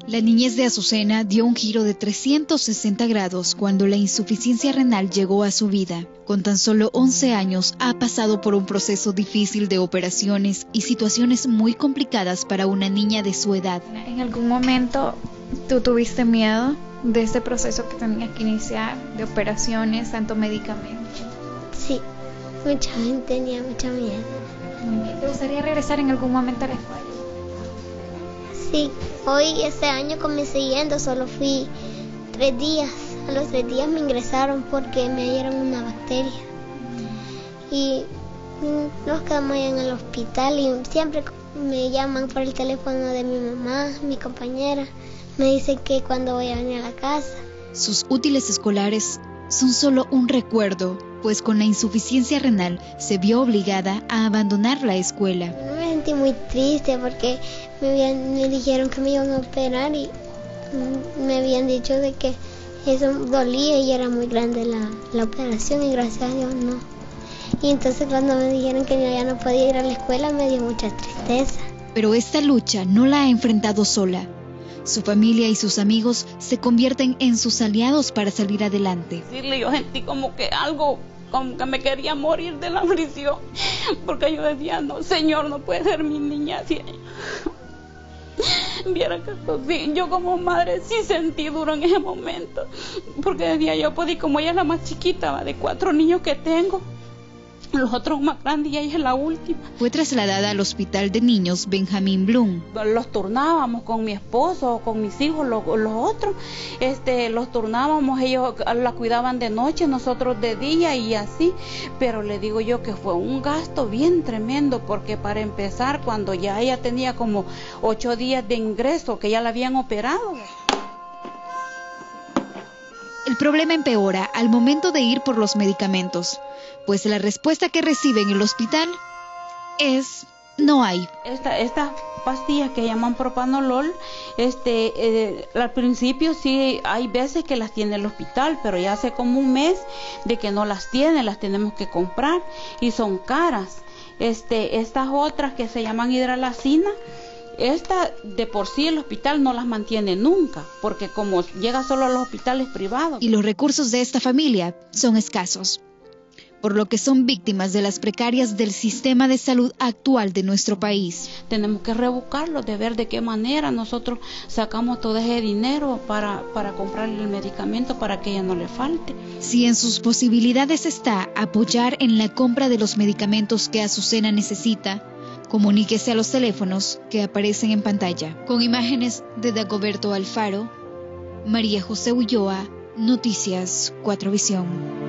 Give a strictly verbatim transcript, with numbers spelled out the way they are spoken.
La niñez de Azucena dio un giro de trescientos sesenta grados cuando la insuficiencia renal llegó a su vida. Con tan solo once años ha pasado por un proceso difícil de operaciones y situaciones muy complicadas para una niña de su edad. ¿En algún momento tú tuviste miedo de ese proceso que tenías que iniciar, de operaciones, tanto medicamentos? Sí, mucha gente tenía mucho miedo. ¿Te gustaría regresar en algún momento a la escuela? Sí, hoy este año comencé yendo, solo fui tres días. A los tres días me ingresaron porque me dieron una bacteria. Y nos quedamos allá en el hospital y siempre me llaman por el teléfono de mi mamá, mi compañera. Me dicen que cuando voy a venir a la casa. Sus útiles escolares son solo un recuerdo, pues con la insuficiencia renal se vio obligada a abandonar la escuela. Me sentí muy triste porque me, habían, me dijeron que me iban a operar y me habían dicho de que eso dolía y era muy grande la, la operación y gracias a Dios no. Y entonces cuando me dijeron que ya no podía ir a la escuela me dio mucha tristeza. Pero esta lucha no la ha enfrentado sola. Su familia y sus amigos se convierten en sus aliados para salir adelante. Decirle, yo sentí como que algo, como que me quería morir de la aflicción, porque yo decía, no, Señor, no puede ser mi niña así. Viera que esto sí, yo como madre sí sentí duro en ese momento, porque decía yo, pues, y como ella es la más chiquita, ¿va? De cuatro niños que tengo, los otros más grandes y ella es la última. Fue trasladada al Hospital de Niños Benjamín Blum. Los turnábamos con mi esposo, con mis hijos, los, los otros, este, los turnábamos, ellos la cuidaban de noche, nosotros de día y así, pero le digo yo que fue un gasto bien tremendo, porque para empezar, cuando ya ella tenía como ocho días de ingreso, que ya la habían operado. El problema empeora al momento de ir por los medicamentos, pues la respuesta que recibe en el hospital es no hay. Esta, esta pastilla que llaman propanolol, este, eh, al principio sí hay veces que las tiene el hospital, pero ya hace como un mes de que no las tiene, las tenemos que comprar y son caras. Este, estas otras que se llaman hidralacina, esta de por sí el hospital no las mantiene nunca, porque como llega solo a los hospitales privados. Y los recursos de esta familia son escasos, por lo que son víctimas de las precarias del sistema de salud actual de nuestro país. Tenemos que rebuscarlo, de ver de qué manera nosotros sacamos todo ese dinero para, para comprarle el medicamento para que ella no le falte. Si en sus posibilidades está apoyar en la compra de los medicamentos que Azucena necesita, comuníquese a los teléfonos que aparecen en pantalla. Con imágenes de Dagoberto Alfaro, María José Ulloa, Noticias cuatro Visión.